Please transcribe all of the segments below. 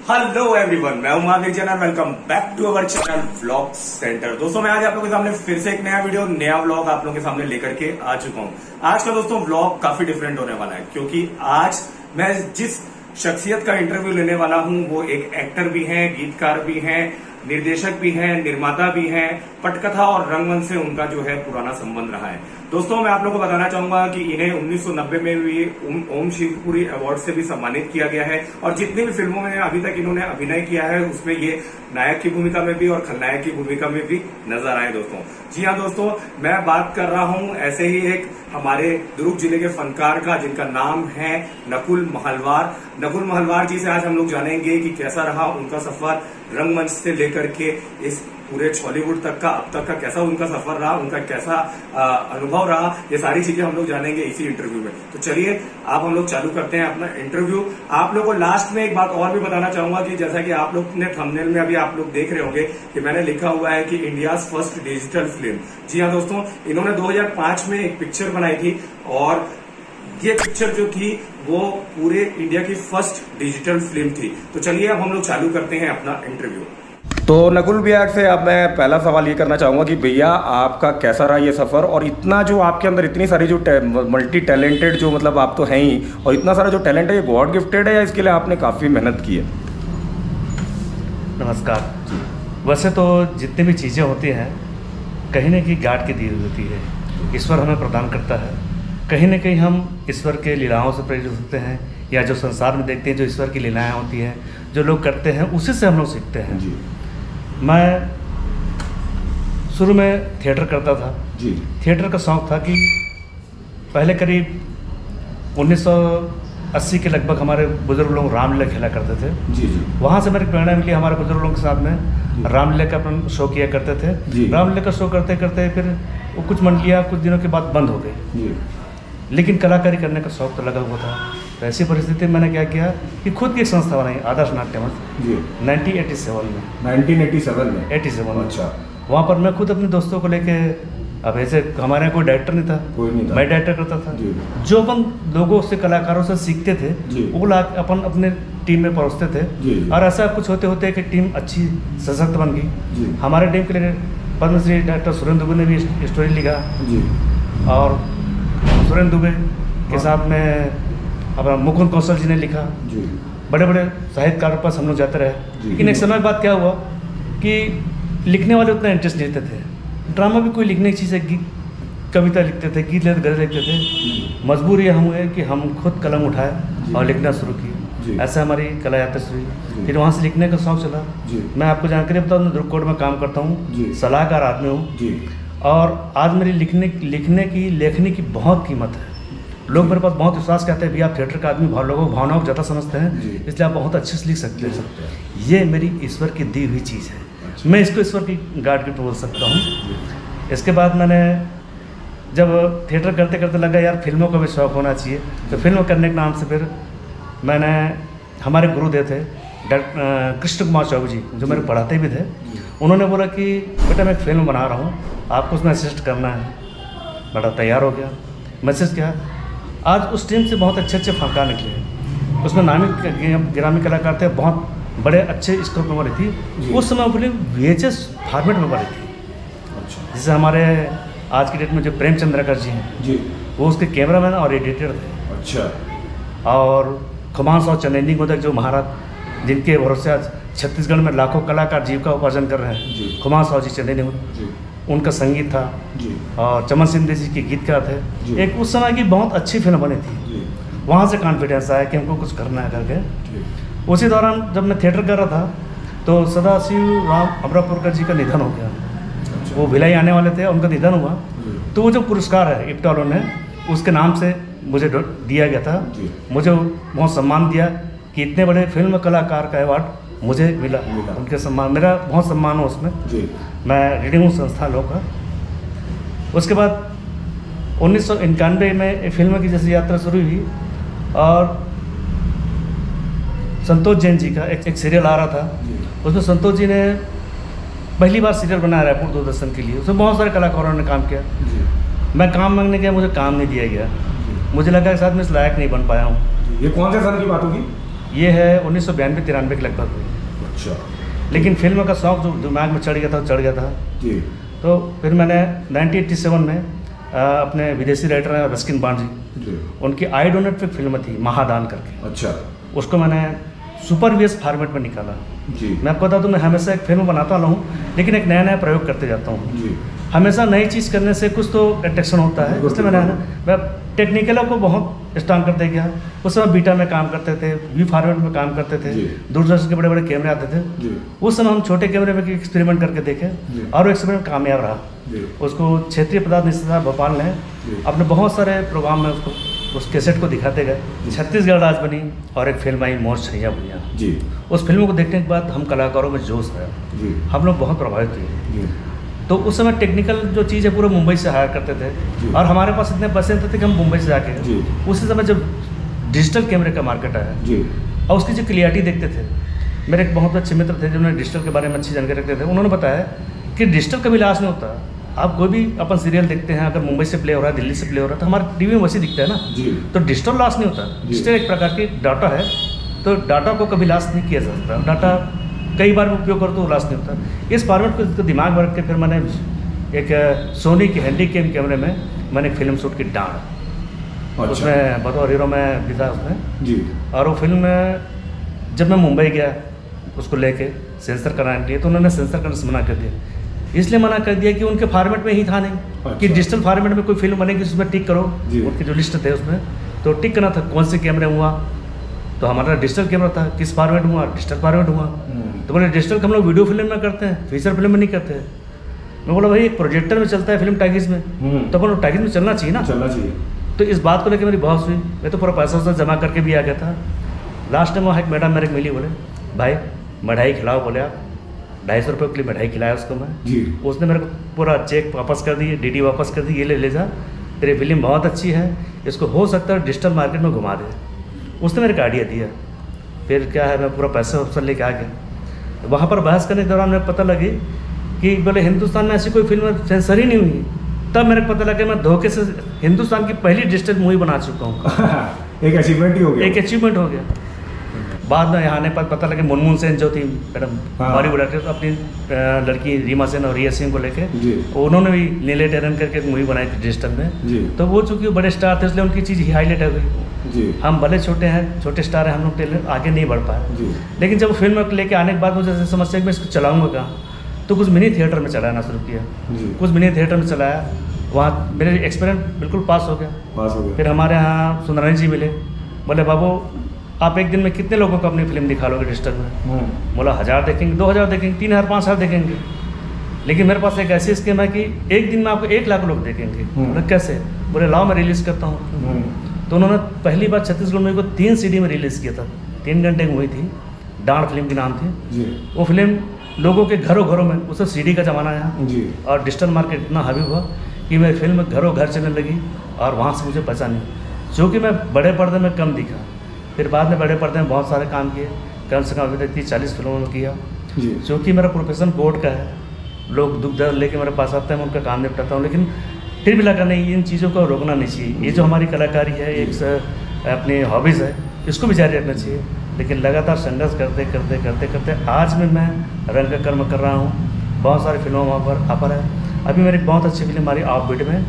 Hello everyone, मैं हूं Mahavir Jain. Welcome back to our channel vlog centre. दोस्तों, मैं आज आप लोगों के सामने फिर से एक नया वीडियो, नया व्लॉग आप लोगों के सामने लेकर के आ चुका हूं। आज का दोस्तों व्लॉग काफी डिफरेंट होने वाला है, क्योंकि आज मैं जिस शख्सियत का इंटरव्यू लेने वाला हूं वो एक एक्टर भी हैं, गीतकार भी हैं, निर्देशक भी हैं, निर्माता भी हैं। पटकथा और रंगमंच से उनका जो है पुराना संबंध रहा है। दोस्तों, मैं आप लोगों को बताना चाहूंगा कि इन्हें 1990 में भी ओम शिवपुरी अवार्ड से भी सम्मानित किया गया है, और जितनी भी फिल्मों में अभी तक इन्होंने अभिनय किया है उसमें ये नायक की भूमिका में भी और खलनायक की भूमिका में भी नजर आए। दोस्तों जी हाँ दोस्तों, मैं बात कर रहा हूं ऐसे ही एक हमारे दुर्ग जिले के फनकार का, जिनका नाम है नकुल महलवार। नकुल महलवार जी से आज हम लोग जानेंगे कि कैसा रहा उनका सफर रंगमंच से लेकर के इस पूरे बॉलीवुड तक का, अब तक का कैसा उनका सफर रहा, उनका कैसा अनुभव रहा। ये सारी चीजें हम लोग जानेंगे इसी इंटरव्यू में। तो चलिए आप हम लोग चालू करते हैं अपना इंटरव्यू। आप लोगों को लास्ट में एक बात और भी बताना चाहूंगा कि जैसा कि आप लोग ने थंबनेल में अभी आप लोग देख रहे होंगे कि मैंने लिखा हुआ है कि इंडियाज फर्स्ट डिजिटल फिल्म। जी हाँ दोस्तों, इन्होंने 2005 में एक पिक्चर बनाई थी, और ये पिक्चर जो थी वो पूरे इंडिया की फर्स्ट डिजिटल फिल्म थी। तो चलिए अब हम लोग चालू करते हैं अपना इंटरव्यू। तो नकुल भैया से अब मैं पहला सवाल ये करना चाहूंगा कि भैया आपका कैसा रहा ये सफ़र, और इतना जो आपके अंदर इतनी सारी जो मल्टी टैलेंटेड जो मतलब आप तो हैं ही, और इतना सारा जो टैलेंट है ये गॉड गिफ्टेड है या इसके लिए आपने काफ़ी मेहनत की है? नमस्कार। वैसे तो जितनी भी चीज़ें होती हैं कहीं न कहीं गाड की दी हुई होती है, ईश्वर हमें प्रदान करता है। कहीं न कहीं हम ईश्वर के लीलाओं से प्रेरित होते हैं, या जो संसार में देखते हैं जो ईश्वर की लीलाएँ होती हैं, जो लोग करते हैं उसी से हम लोग सीखते हैं जी। मैं शुरू में थिएटर करता था जी। थिएटर का शौक़ था कि पहले करीब 1980 के लगभग हमारे बुजुर्ग लोग रामलीला खेला करते थे जी जी। वहाँ से मेरी प्रेरणा मिली, हमारे बुजुर्ग लोगों के साथ में रामलीला का अपन शो किया करते थे। रामलीला का शो करते करते फिर वो कुछ मंडलियाँ कुछ दिनों के बाद बंद हो गई, लेकिन कलाकारी करने का शौक़ तो लगा हुआ था। तो ऐसी परिस्थिति में मैंने क्या किया कि खुद की एक संस्था बनाई, आदर्श नाट्य मंच, 1987 में। अच्छा। वहाँ पर मैं खुद अपने दोस्तों को लेके, अब ऐसे हमारे यहाँ कोई डायरेक्टर नहीं था, मैं डायरेक्टर करता था। जो अपन लोगों से, कलाकारों से सीखते थे वो अपन अपने टीम में परोसते थे, और ऐसा कुछ होते होते कि टीम अच्छी सशक्त बन गई। हमारे टीम के लिए पद्मश्री डॉक्टर सुरेंद्र दुबे ने भी स्टोरी लिखा, और सुरेंद्र दुबे के साथ में अपना मुकुंद कौशल जी ने लिखा। बड़े बड़े साहित्यकारों के पास हम लोग जाते रहे, लेकिन एक समय बाद क्या हुआ कि लिखने वाले उतना इंटरेस्ट लेते थे। ड्रामा भी कोई लिखने की चीज़ है, कविता लिखते थे, गीत लिखते, गज़ल लिखते थे। मजबूरी हम हुए कि हम खुद कलम उठाए और लिखना शुरू किए। ऐसा हमारी कला यात्रा शुरू हुई। फिर वहाँ से लिखने का शौक़ चला। मैं आपको जानकारी बताऊँ, मैं दुर्ग कोर्ट में काम करता हूँ, सलाहकार आदमी हूँ, और आज मेरी लेखनी की बहुत कीमत है। लोग मेरे पास बहुत विश्वास करते हैं, भैया आप थिएटर का आदमी, लोगों को भावनाओं को ज़्यादा समझते हैं, इसलिए आप बहुत अच्छे से लिख सकते हैं। ये मेरी ईश्वर की दी हुई चीज़ है। मैं इसको ईश्वर की गॉड गिफ्ट बोल सकता हूँ। इसके बाद मैंने जब थिएटर करते करते लगा यार फिल्मों का भी शौक़ होना चाहिए, तो फिल्म करने के नाम से फिर मैंने, हमारे गुरुदेव थे कृष्ण कुमार चौबे जी, जो मेरे पढ़ाते भी थे, उन्होंने बोला कि बेटा मैं एक फिल्म बना रहा हूँ, आपको उसमें असिस्ट करना है। बड़ा तैयार हो गया, मैसेज किया। आज उस टीम से बहुत अच्छे अच्छे फनकार निकले। उसमें नामी गिरामी कलाकार थे, बहुत बड़े अच्छे स्कोप में बनी थी। उस समय फिल्म VHS फॉर्मेट में बनी थी। अच्छा। जैसे हमारे आज की डेट में जो प्रेम चंद्रकर जी हैं जी, वो उसके कैमरामैन और एडिटर थे। अच्छा। और खुमान साहब चंदेनी गोदक, जो महाराज जिनके भरोसे आज छत्तीसगढ़ में लाखों कलाकार जीविका उपार्जन कर रहे हैं, खुमान साहब जी चंदेनी गोदक, उनका संगीत था जी। और चमन सिंह जी के गीतकार थे। एक उस समय की बहुत अच्छी फिल्म बनी थी। वहाँ से कॉन्फिडेंस आया कि हमको कुछ करना है करके। उसी दौरान जब मैं थिएटर कर रहा था तो सदाशिव राम अमरापुरकर जी का निधन हो गया। अच्छा। वो भिलाई आने वाले थे, उनका निधन हुआ। तो वो जो पुरस्कार है इप्टालो ने, उसके नाम से मुझे दिया गया था। मुझे बहुत सम्मान दिया कि इतने बड़े फिल्म कलाकार का अवार्ड मुझे मिला। उनके सम्मान, मेरा बहुत सम्मान हो उसमें। मैं रीडिंग हूँ संस्था लोग का। उसके बाद 1991 में फिल्म की जैसी यात्रा शुरू हुई, और संतोष जैन जी का एक सीरियल आ रहा था। उसमें संतोष जी ने पहली बार सीरियल बनाया रायपुर दूरदर्शन के लिए। उसमें बहुत सारे कलाकारों ने काम किया। मैं काम मांगने गया, मुझे काम नहीं दिया गया। मुझे लगा कि शायद मैं इस लायक नहीं बन पाया हूँ। ये कौन से साल की बात होगी? ये है 1992-93 के लगभग हुई। अच्छा। लेकिन फिल्म का शौक जो दिमाग में चढ़ गया था जी। तो फिर मैंने 1987 में अपने विदेशी राइटर हैं रस्किन बॉन्ड जी, उनकी आई डोनेट पे फिल्म थी महादान करके। अच्छा। उसको मैंने सुपर वीएस फॉर्मेट में निकाला जी। मैं आपको बता दूं, मैं हमेशा एक फिल्म बनाता रहा हूँ, लेकिन एक नया प्रयोग करते जाता हूँ जी। हमेशा नई चीज़ करने से कुछ तो अट्रैक्शन होता है, इसलिए मैं टेक्निकलों को बहुत स्ट्रांग करते गया। उस समय बीटा में काम करते थे, वी फॉर्मेट में काम करते थे, दूरदर्शन के बड़े बड़े कैमरे आते थे। उस समय हम छोटे कैमरे में एक्सपेरिमेंट करके देखे और वो एक्सपेरिमेंट कामयाब रहा। उसको क्षेत्रीय पदार्थ निष्ठाता भोपाल ने अपने बहुत सारे प्रोग्राम में उसको उस कैसेट को दिखाते गए। छत्तीसगढ़ राज बनी और एक फिल्म आई मोर छैया भैया जी। उस फिल्म को देखने के बाद हम कलाकारों में जोश आया, हम लोग बहुत प्रभावित हुए। तो उस समय टेक्निकल जो चीज़ है पूरे मुंबई से हायर करते थे और हमारे पास इतने पैसे थे कि हम मुंबई से जाके उसी समय जब डिजिटल कैमरे का मार्केट आया और उसकी जो क्लियरिटी देखते थे, मेरे एक बहुत अच्छे मित्र थे जिन्होंने डिजिटल के बारे में अच्छी जानकारी रखते थे। उन्होंने बताया कि डिजिटल कभी लास्ट नहीं होता। आप कोई भी अपन सीरियल देखते हैं, अगर मुंबई से प्ले हो रहा है, दिल्ली से प्ले हो रहा है, तो हमारे टीवी में वैसे दिखता है ना जी। तो डिजिटल लास्ट नहीं होता। डिजिटल एक प्रकार की डाटा है, तो डाटा को कभी लास्ट नहीं किया जा सकता। डाटा कई बार उपयोग करो तो लास्ट नहीं होता। इस फॉर्मेट को दिमाग में रख के फिर मैंने एक सोनी की हैंडी कैम कैमरे में मैंने एक फिल्म शूट की डांड। अच्छा। उसमें बतौर हीरो में भी था उसमें जी। और वो फिल्म में जब मैं मुंबई गया उसको लेके सेंसर कराने के लिए, तो उन्होंने सेंसर करने से मना कर दिया। इसलिए मना कर दिया कि उनके फॉर्मेट में ही था नहीं। अच्छा। कि डिजिटल फॉर्मेट में कोई फिल्म बनेगी उसमें टिक करो, उनके जो लिस्ट थे उसमें तो टिक करना था कौन से कैमरे हुआ। तो हमारा डिजिटल कैमरा था, किस फॉर्मेट हुआ, डिजिटल फॉर्मेट हुआ। तो बोले डिजिटल हम लोग वीडियो फिल्म में करते हैं, फीचर फिल्म में नहीं करते हैं। मैं बोला भाई प्रोजेक्टर में चलता है फिल्म टाइगिस में, तो बोलो टाइगिस में चलना चाहिए ना, चलना चाहिए। तो इस बात को लेकर मेरी बहस हुई। मैं तो पूरा पैसा वैसा जमा करके भी आ गया था। लास्ट टाइम वहाँ एक मैडम मेरे मिली, बोले भाई मिठाई खिलाओ। बोले आप 250 रुपये के लिए मिठाई खिलाया उसको मैं जी। उसने मेरे को पूरा चेक वापस कर दी, डीडी वापस कर दी, ये ले जा, तेरी फिल्म बहुत अच्छी है, इसको हो सकता है डिजिटल मार्केट में घुमा दे। उसने मेरे को आइडिया दिया। फिर क्या है, मैं पूरा पैसा वैसा लेके आ गया। वहाँ पर बहस करने के दौरान मेरे पता लगी कि बोले हिंदुस्तान में ऐसी कोई फिल्म सेंसर ही नहीं हुई। तब मेरे को पता लगा मैं धोखे से हिंदुस्तान की पहली डिजिटल मूवी बना चुका हूँ। एक अचीवमेंट ही हो गया, एक अचीवमेंट हो गया। बाद में यहाँ आने पर पता लगे मुनमुन सेन जो थी मैडम बॉलीवुड एक्ट्रेस, अपनी लड़की रीमा सेन और रिया सिंह को लेके उन्होंने भी नीले टेरन करके एक मूवी बनाई थी डिजिटल में। तो वो चूँकि बड़े स्टार थे इसलिए उनकी चीज़ ही हाईलाइट हो गई। हम भले छोटे हैं, छोटे स्टार हैं, हम लोग आगे नहीं बढ़ पाए। लेकिन जब फिल्म लेके आने के बाद मुझे समस्या कि मैं इसको चलाऊँगा कहाँ, तो कुछ मिनी थिएटर में चलाना शुरू किया। कुछ मिनी थिएटर में चलाया, वहाँ मेरे एक्सपीरियंस बिल्कुल पास हो गया। फिर हमारे यहाँ सुंदरानी जी मिले, बोले बाबू आप एक दिन में कितने लोगों को अपनी फिल्म दिखा लोगे डिजिटल में। बोला 1000 देखेंगे, 2000 देखेंगे, 3000, 5000 देखेंगे। लेकिन मेरे पास एक ऐसी स्कीम है कि एक दिन में आपको 1 लाख लोग देखेंगे। बोले कैसे? बोले लाओ मैं रिलीज़ करता हूँ। तो उन्होंने पहली बार छत्तीसगढ़ में को 3 CD में रिलीज़ किया था। 3 घंटे की मूवी थी, डांड फिल्म की नाम थी। वो फिल्म लोगों के घरों घरों में, उस CD का ज़माना है और डिजिटल मार्केट इतना हावी हुआ कि मेरी फिल्म घरों घर चलने लगी और वहाँ से मुझे बचा नहीं। जो कि मैं बड़े पर्दे में कम दिखा। फिर बाद में बड़े पर्दे में बहुत सारे काम किए, कम से कम अभी तक 30-40 फिल्मों में किया। क्योंकि मेरा प्रोफेशन कोर्ट का है, लोग दुख दर्द लेके मेरे पास आते हैं, मैं उनका काम निपटाता हूँ। लेकिन फिर भी लगा नहीं, इन चीज़ों को रोकना नहीं चाहिए। ये जो हमारी कलाकारी है, एक अपनी हॉबीज़ है, इसको भी जारी रखना चाहिए। लेकिन लगातार संघर्ष करते करते करते करते आज में मैं रंग का कर्म कर रहा हूँ। बहुत सारी फिल्मों वहाँ पर पर है। अभी मेरी बहुत अच्छी फिल्म हमारी ऑफ बीट में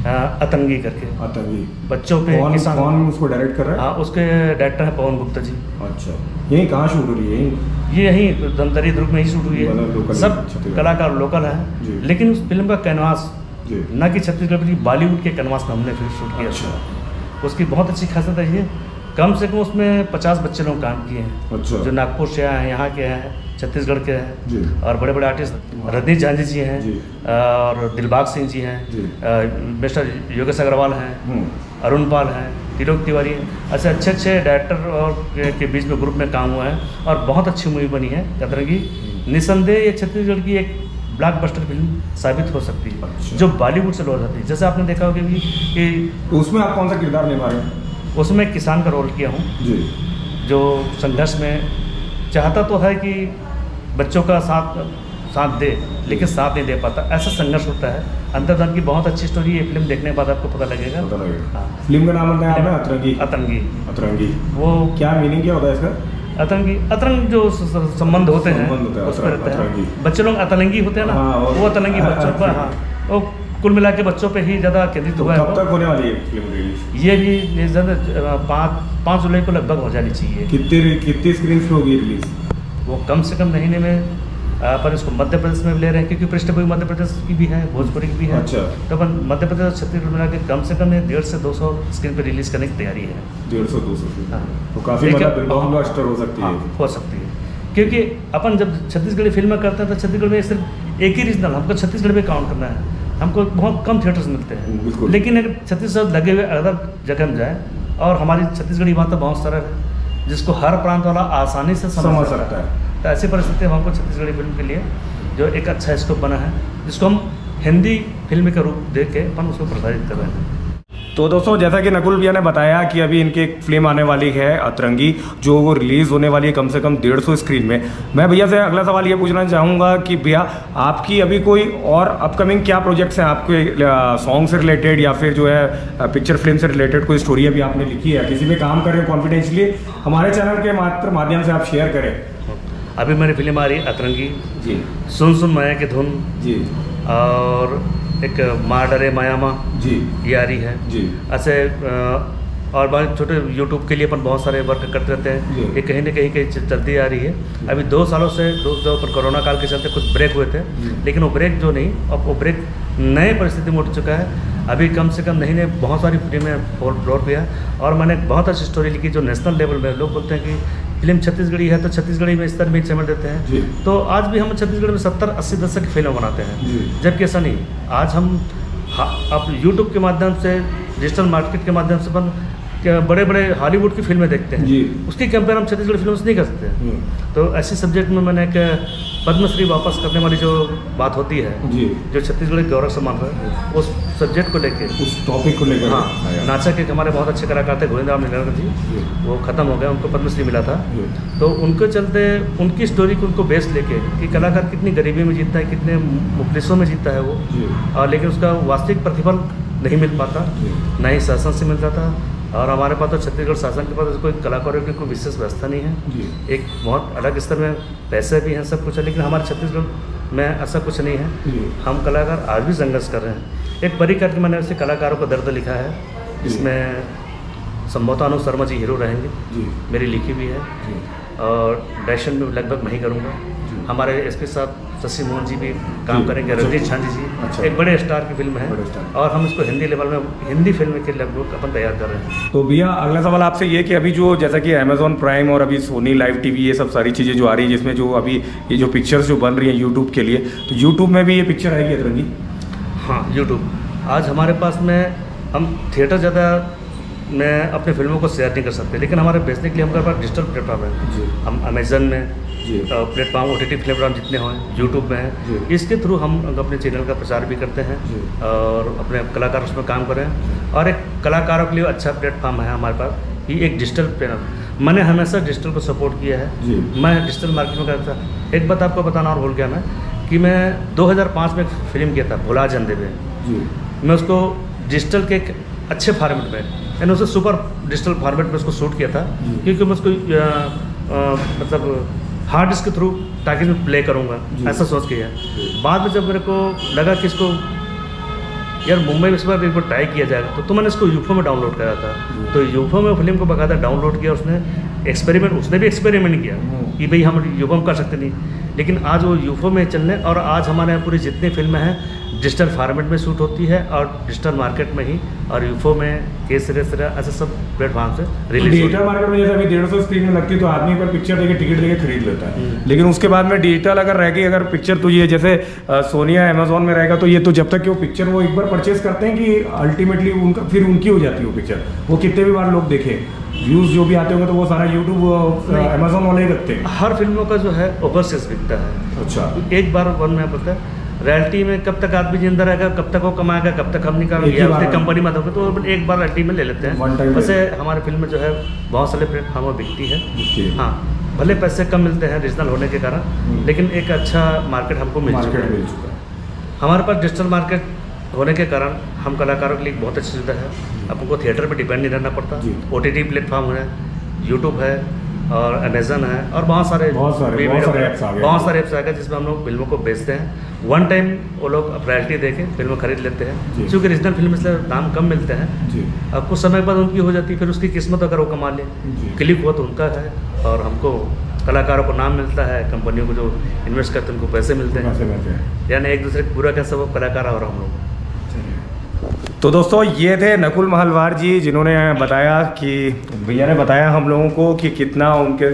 अतंगी करके, अतंगी बच्चों पे किसान, कौन उसको डायरेक्ट कर रहा है? हाँ, उसके डायरेक्टर है पवन गुप्ता जी। अच्छा, यही कहाँ शूट हो रही है? ये यहीं धमतरी दुर्ग में ही शूट हुई है। सब कलाकार लोकल है, लेकिन उस फिल्म का कैनवास न कि छत्तीसगढ़ की बॉलीवुड के कैनवास में हमने फिर शूट किया। अच्छा। उसकी बहुत अच्छी खासियत है, ये कम से कम उसमें 50 बच्चे लोग काम किए हैं। अच्छा। जो नागपुर से आए हैं, यहाँ के हैं, छत्तीसगढ़ के हैं और बड़े बड़े आर्टिस्ट रजनीश झांझी जी हैं और दिलबाग सिंह जी हैं, मिस्टर योगेश अग्रवाल हैं, अरुण पाल हैं, त्रिलोक तिवारी हैं। ऐसे अच्छे अच्छे डायरेक्टर और के बीच में ग्रुप में काम हुआ है और बहुत अच्छी मूवी बनी है अतंगी। निसंदेह ये छत्तीसगढ़ की एक ब्लॉकबस्टर फिल्म साबित हो सकती है। अच्छा। जो बॉलीवुड से लौट जाती है। जैसे आपने देखा होगा कि तो उसमें आप कौन सा किरदार निभा रहे हैं? उसमें किसान का रोल किया हूँ जी, जो संघर्ष में चाहता तो है कि बच्चों का साथ दे, लेकिन साथ नहीं दे पाता, ऐसा संघर्ष होता है। अंतर्धन की बहुत अच्छी स्टोरी, ये फिल्म देखने के बाद आपको पता लगेगा। हाँ। फिल्म का नाम बताया आपने? अतंगी। अतंगी। अतंगी। वो क्या मीनिंग क्या होता है इसका? अतरंग जो संबंध होते हैं उस पर रहता है। बच्चे लोग अतरंगी होते हैं ना, वो अतरंगी बच्चों पर, हाँ, वो कुल मिला के बच्चों पे ही ज़्यादा केंद्रित हुआ है। कब तक होने वाली है फिल्म रिलीज? ये भी 5 जुलाई को लगभग हो जानी चाहिए। कितनी स्क्रीन पे होगी रिलीज? वो कम से कम महीने में, पर इसको मध्य प्रदेश में ले रहे हैं क्योंकि पृष्ठभूमि मध्य प्रदेश की भी है, भोजपुरी की भी है। अच्छा। तो अपन मध्य प्रदेश छत्तीसगढ़ मिला के कम से कम 150 से 200 स्क्रीन पे रिलीज करने की तैयारी है। 150-200? हाँ, तो काफ़ी ब्लॉकबस्टर हो सकती है। हो सकती है, क्योंकि अपन जब छत्तीसगढ़ी फिल्में करते हैं तो छत्तीसगढ़ में सिर्फ एक ही रीजनल, हमको छत्तीसगढ़ में काउंट करना है। हमको बहुत कम थिएटर्स मिलते हैं, लेकिन अगर छत्तीसगढ़ लगे हुए अदर जगह में जाए, और हमारी छत्तीसगढ़ी बात तो बहुत सरल है जिसको हर प्रांत वाला आसानी से समझ सकता है। तो ऐसी परिस्थिति में हमको छत्तीसगढ़ी फिल्म के लिए जो एक अच्छा स्कोप बना है, जिसको हम हिंदी फिल्म का रूप दे के अपन उसको प्रसारित कर रहे हैं। तो दोस्तों, जैसा कि नकुल भैया ने बताया कि अभी इनकी एक फिल्म आने वाली है अतरंगी, जो वो रिलीज़ होने वाली है कम से कम 150 स्क्रीन में। मैं भैया से अगला सवाल ये पूछना चाहूँगा कि भैया आपकी अभी कोई और अपकमिंग क्या प्रोजेक्ट्स हैं आपके, सॉन्ग से रिलेटेड या फिर जो है पिक्चर फिल्म से रिलेटेड कोई स्टोरी अभी आपने लिखी है, किसी पे काम कर रहे हो कॉन्फिडेंशियली, हमारे चैनल के माध्यम से आप शेयर करें। अभी मेरी फिल्म आ रही है अतरंगी जी, सुन माया की धुन जी, और एक माँ डरे मायामा जी, ये आ रही है जी। ऐसे और बहुत छोटे यूट्यूब के लिए अपन बहुत सारे वर्क करते रहते हैं, ये कहीं ना कहीं चलती आ रही है। अभी 2 सालों से पर कोरोना काल के चलते कुछ ब्रेक हुए थे, लेकिन वो ब्रेक जो नहीं, अब वो ब्रेक नए परिस्थिति में उठ चुका है। अभी कम से कम नहीं बहुत सारी फिल्में फ्लोर पे है, और मैंने बहुत अच्छी स्टोरी लिखी जो नेशनल लेवल में, लोग बोलते हैं कि फिल्म छत्तीसगढ़ी है तो छत्तीसगढ़ी में इस तरह में चैनल देते हैं। तो आज भी हम छत्तीसगढ़ में 70-80 दशक की फिल्म बनाते हैं, जबकि ऐसा नहीं। आज हम अब यूट्यूब के माध्यम से, डिजिटल मार्केट के माध्यम से अपन बड़े बड़े हॉलीवुड की फिल्में देखते हैं, उसकी कंपेयर हम छत्तीसगढ़ी फिल्म से नहीं कर सकते। तो ऐसे सब्जेक्ट में मैंने एक पद्मश्री वापस करने वाली जो बात होती है, जो छत्तीसगढ़ी गौरव सम्मान है, उस सब्जेक्ट को लेके, उस टॉपिक को लेकर, हाँ, नाचा के हमारे बहुत अच्छे कलाकार थे गोविंद राम निगलकर जी, वो ख़त्म हो गए, उनको पद्मश्री मिला था। तो उनके चलते उनकी स्टोरी को उनको बेस लेके कि कलाकार कितनी गरीबी में जीतता है, कितने मुफलिसों में जीतता है वो, और लेकिन उसका वास्तविक प्रतिफल नहीं मिल पाता, ना ही शासन से मिलता था। और हमारे पास तो छत्तीसगढ़ शासन के पास कोई कलाकारों की कोई विशेष व्यवस्था नहीं है, एक बहुत अलग स्तर में पैसे भी हैं, सब कुछ है, लेकिन हमारे छत्तीसगढ़ में ऐसा कुछ नहीं है। हम कलाकार आज भी संघर्ष कर रहे हैं। एक बड़ी करके मैंने ऐसे कलाकारों का दर्द लिखा है, जिसमें संभवतः अनु शर्मा जी हीरो रहेंगे, मेरी लिखी भी है, और डायरेक्शन में लगभग मैं ही करूँगा। हमारे एसपी साहब शशि मोहन जी भी काम करेंगे, रंजीत झांझी जी, एक बड़े स्टार की फिल्म है, और हम इसको हिंदी लेवल में, हिंदी फिल्म के लगभग अपन तैयार कर रहे हैं। तो भैया अगला सवाल आपसे ये कि अभी जो जैसा कि अमेजॉन प्राइम और अभी सोनी लाइव टीवी, ये सब सारी चीज़ें जो आ रही हैं, जिसमें जो अभी ये जो पिक्चर्स जो बन रही हैं यूट्यूब के लिए, तो यूट्यूब में भी ये पिक्चर आएगी अतरंगी? हाँ, यूट्यूब आज हमारे पास में, हम थिएटर ज़्यादा में अपने फिल्मों को शेयर नहीं कर सकते, लेकिन हमारे बेचने के लिए हमारे पास डिजिटल प्लेटफॉर्म है। हम अमेजन में प्लेटफॉर्म, OTT प्लेटफॉर्म जितने हों, यूट्यूब में है, इसके थ्रू हम अपने चैनल का प्रचार भी करते हैं, और अपने कलाकार उसमें काम कर रहे हैं। और एक कलाकारों के लिए अच्छा प्लेटफॉर्म है हमारे पास, ये एक डिजिटल प्लेटफॉर्म। मैंने हमेशा डिजिटल को सपोर्ट किया है, मैं डिजिटल मार्केट में करता। एक बात आपको बताना और भूल गया मैं, कि मैं 2005 में फिल्म किया था भुला जंदे में, मैं उसको डिजिटल के एक अच्छे फॉर्मेट में, यानी उसे सुपर डिजिटल फॉर्मेट में उसको शूट किया था, क्योंकि मैं उसको मतलब हार्ड डिस्क के थ्रू ताकि मैं प्ले करूँगा, ऐसा सोच किया। बाद में जब मेरे को लगा कि इसको यार मुंबई में इस बार एक बार ट्राई किया जाएगा, तो मैंने इसको यूफो में डाउनलोड करा था। तो यूफो में फिल्म को बकायदा डाउनलोड किया, उसने भी एक्सपेरिमेंट किया कि भाई हम यूफो में कर सकते नहीं, लेकिन आज वो यूफो में चलने, और आज हमारे यहाँ पूरी जितनी फिल्में हैं डिजिटल फॉर्मेट में शूट होती है, और डिजिटल मार्केट में ही, और यूफो में केसरे ऐसे सब प्लेटफॉर्म से रिलीज। डिजिटल मार्केट में जैसे अभी 150 स्क्रीन में लगती है, तो आदमी पर पिक्चर देके टिकट लेके खरीद लेता है, लेकिन उसके बाद में डिजिटल अगर रह गई, अगर पिक्चर तो ये जैसे सोनी या अमेजोन में रहेगा, तो ये तो जब तक कि वो पिक्चर वो एक बार परचेज करते हैं कि अल्टीमेटली उनका फिर उनकी हो जाती है वो पिक्चर, वो कितने भी बार लोग देखें, व्यूज जो भी आते होंगे, तो वो सारा यूट्यूब अमेजोन वाले ही रखते हैं। हर फिल्मों का जो है ओवरसीज बिकता है। अच्छा, एक बार वन में पता है रॉयल्टी में कब तक आदमी जिंदा रहेगा, कब तक वो कमाएगा, कब तक हम निकालेंगे, कंपनी में होगा, तो एक बार रॉयल्टी में ले लेते हैं। वैसे हमारे फिल्म में जो है बहुत सारे प्लेटफॉर्म में बिकती है। हाँ, भले पैसे कम मिलते हैं रीजनल होने के कारण, लेकिन एक अच्छा मार्केट हमको मिल चुका है। हमारे पास डिजिटल मार्केट होने के कारण हम कलाकारों के लिए बहुत अच्छी सुविधा है, आपको थिएटर पर डिपेंड नहीं रहना पड़ता। OTT प्लेटफॉर्म है, यूट्यूब है, और अमेजन है और बहुत सारे ऐप्स आ गए जिसमें हम लोग फिल्मों को बेचते हैं। वन टाइम वो लोग प्रायोरिटी देके फिल्म खरीद लेते हैं, क्योंकि रीजनल फिल्म इसलिए दाम कम मिलते हैं। अब कुछ समय बाद उनकी हो जाती है, फिर उसकी किस्मत अगर वो कमा ले, क्लिक हुआ तो उनका है, और हमको कलाकारों को नाम मिलता है, कंपनियों को जो इन्वेस्ट करते हैं उनको पैसे मिलते हैं, यानी एक दूसरे पूरा का सब कलाकार और हम लोग। तो दोस्तों ये थे नकुल महलवार जी, जिन्होंने बताया कि भैया ने बताया हम लोगों को कि कितना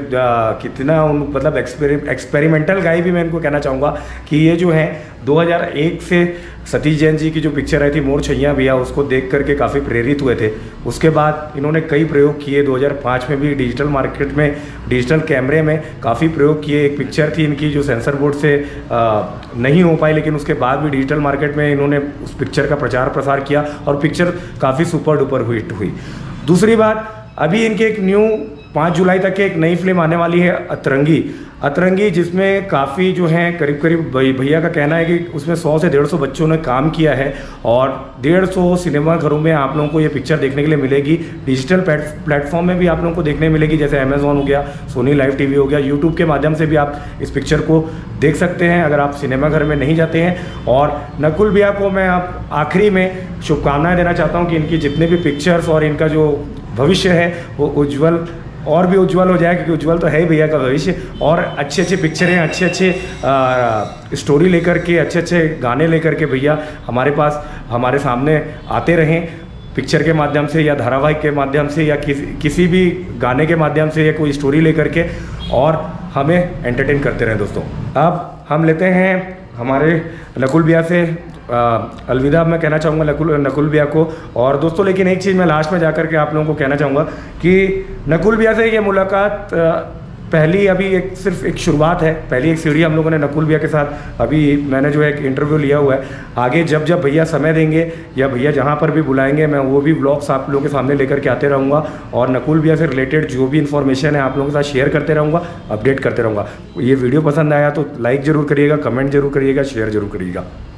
मतलब एक्सपेरिमेंटल गाय भी मैं इनको कहना चाहूँगा कि ये जो है 2001 से सतीश जैन जी की जो पिक्चर आई थी मोर छैया भैया, उसको देख करके काफ़ी प्रेरित हुए थे। उसके बाद इन्होंने कई प्रयोग किए, 2005 में भी डिजिटल मार्केट में डिजिटल कैमरे में काफ़ी प्रयोग किए। एक पिक्चर थी इनकी जो सेंसर बोर्ड से नहीं हो पाई, लेकिन उसके बाद भी डिजिटल मार्केट में इन्होंने उस पिक्चर का प्रचार प्रसार किया और पिक्चर काफ़ी सुपर डुपर हिट हुई। दूसरी बात, अभी इनके एक न्यू 5 जुलाई तक के एक नई फिल्म आने वाली है अतरंगी, जिसमें काफ़ी जो है करीब भैया का कहना है कि उसमें 100 से 150 बच्चों ने काम किया है और 150 सिनेमा घरों में आप लोगों को ये पिक्चर देखने के लिए मिलेगी। डिजिटल प्लेटफॉर्म में भी आप लोगों को देखने मिलेगी, जैसे अमेजॉन हो गया, सोनी लाइव टीवी हो गया, यूट्यूब के माध्यम से भी आप इस पिक्चर को देख सकते हैं अगर आप सिनेमा घर में नहीं जाते हैं। और नकुल भैया को मैं आप आखिरी में शुभकामनाएं देना चाहता हूँ कि इनकी जितने भी पिक्चर्स और इनका जो भविष्य है वो उज्जवल और भी उज्जवल हो जाए, क्योंकि उज्जवल तो है ही भैया का भविष्य। और अच्छे पिक्चरें, अच्छे स्टोरी लेकर के, अच्छे गाने लेकर के भैया हमारे पास हमारे सामने आते रहें, पिक्चर के माध्यम से या धारावाहिक के माध्यम से या किसी भी गाने के माध्यम से या कोई स्टोरी लेकर के, और हमें एंटरटेन करते रहें। दोस्तों अब हम लेते हैं हमारे नकुल भैया से अलविदा मैं कहना चाहूँगा नकुल भैया को। और दोस्तों लेकिन एक चीज़ मैं लास्ट में जाकर के आप लोगों को कहना चाहूँगा कि नकुल भैया से ये मुलाकात पहली अभी सिर्फ एक शुरुआत है, पहली एक सीढ़ी हम लोगों ने नकुल भैया के साथ अभी मैंने जो है एक इंटरव्यू लिया हुआ है। आगे जब भैया समय देंगे या भैया जहाँ पर भी बुलाएंगे, मैं वो भी व्लॉग्स आप लोगों के सामने लेकर के आते रहूँगा और नकुल भैया से रिलेटेड जो भी इन्फॉर्मेशन है आप लोगों के साथ शेयर करते रहूँगा, अपडेट करते रहूँगा। ये वीडियो पसंद आया तो लाइक ज़रूर करिएगा, कमेंट जरूर करिएगा, शेयर जरूर करिएगा।